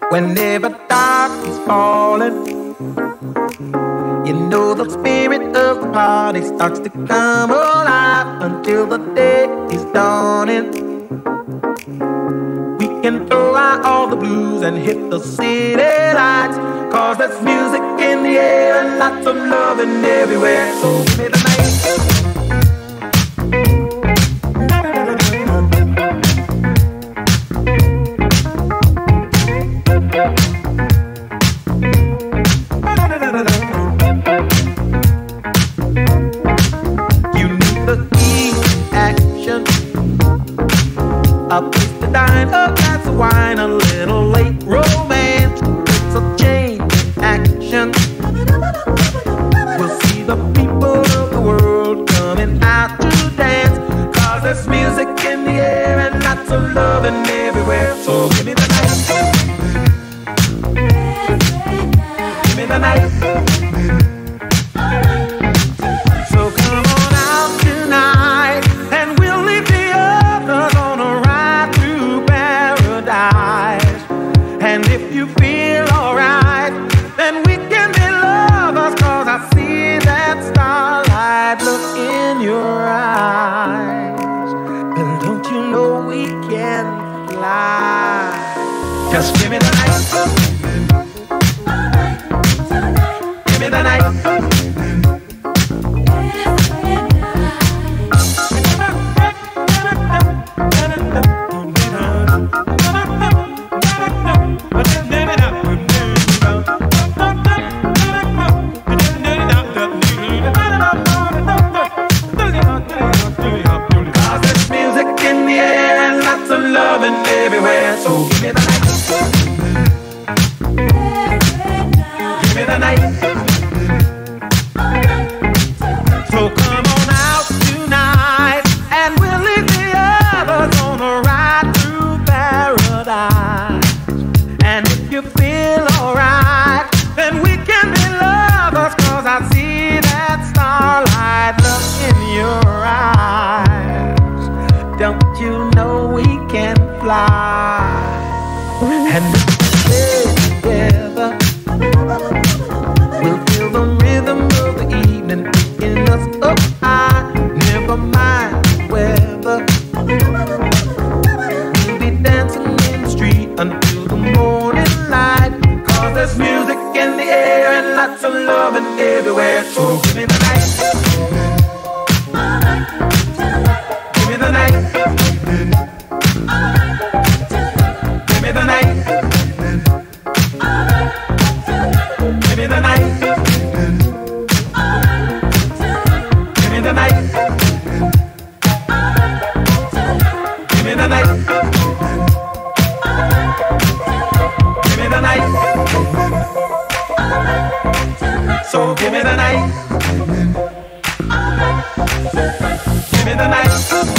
Whenever dark is falling, you know the spirit of the party starts to come alive until the day is dawning. We can throw out all the blues and hit the city lights, 'cause there's music in the air and lots of loving everywhere. So give me the night. You need the key action, a place to dine, a glass of wine, a little late romance. It's a chain action. We'll see the people of the world coming out to dance, 'cause there's music in the air and lots of loving everywhere. So give me the night. Give me the night. So come on out tonight and we'll leave the others on a ride through paradise. And if you feel alright, then we can be lovers, 'cause I see that starlight look in your eyes. And don't you know we can fly? Just give me the night. Give me the night. Everywhere, so give me the night. Give me the night. So come on out tonight and we'll leave the others on a ride through paradise. And if you feel alright, then we can be lovers, 'cause I see that starlight look in your eyes. Don't you know we can fly? And together we'll feel the rhythm of the evening picking us up high. Never mind the weather, we'll be dancing in the street until the morning light, 'cause there's music in the air and lots of loving everywhere. So give me the night. Give me the night. Give me the night. Give me the night. Give me the night. Give me the night. Give me the night. So give me the night. Give me the night.